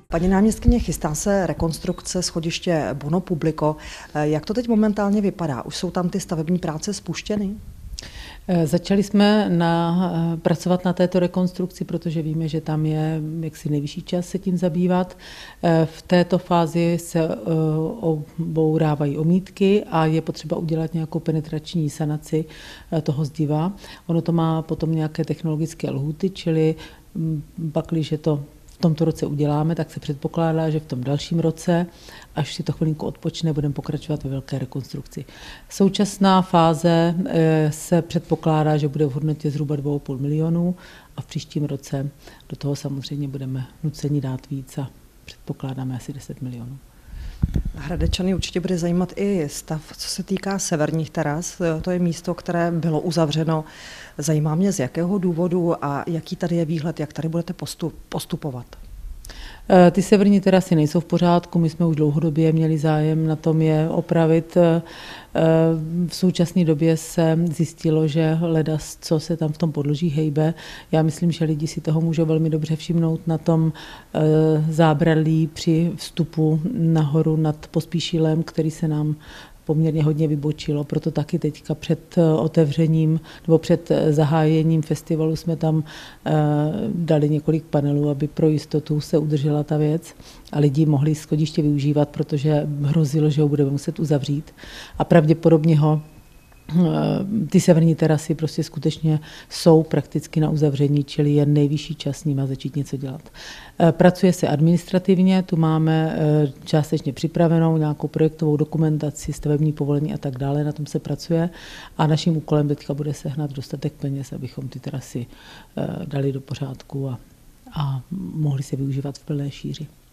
Paní náměstkyně, chystá se rekonstrukce schodiště Bono Publico. Jak to teď momentálně vypadá? Už jsou tam ty stavební práce spuštěny? Začali jsme pracovat na této rekonstrukci, protože víme, že tam je jaksi nejvyšší čas se tím zabývat. V této fázi se obourávají omítky a je potřeba udělat nějakou penetrační sanaci toho zdiva. Ono to má potom nějaké technologické lhůty, čili pakliže to v tomto roce uděláme, tak se předpokládá, že v tom dalším roce, až si to chvilinku odpočne, budeme pokračovat ve velké rekonstrukci. Současná fáze se předpokládá, že bude v hodnotě zhruba 2,5 milionu a v příštím roce do toho samozřejmě budeme nuceni dát víc a předpokládáme asi 10 milionů. Hradečany určitě bude zajímat i stav, co se týká severních teras. To je místo, které bylo uzavřeno. Zajímá mě, z jakého důvodu a jaký tady je výhled, jak tady budete postupovat. Ty severní terasy nejsou v pořádku, my jsme už dlouhodobě měli zájem na tom je opravit. V současné době se zjistilo, že ledas, co se tam v tom podloží hejbe. Já myslím, že lidi si toho můžou velmi dobře všimnout na tom zábradlí při vstupu nahoru nad Pospíšilem, který se nám poměrně hodně vybočilo, proto taky teďka před otevřením nebo před zahájením festivalu jsme tam dali několik panelů, aby pro jistotu se udržela ta věc a lidi mohli schodiště využívat, protože hrozilo, že ho budeme muset uzavřít a pravděpodobně ty severní terasy prostě skutečně jsou prakticky na uzavření, čili je nejvyšší čas s nima začít něco dělat. Pracuje se administrativně, tu máme částečně připravenou nějakou projektovou dokumentaci, stavební povolení a tak dále, na tom se pracuje a naším úkolem teďka bude sehnat dostatek peněz, abychom ty terasy dali do pořádku a mohli se využívat v plné šíři.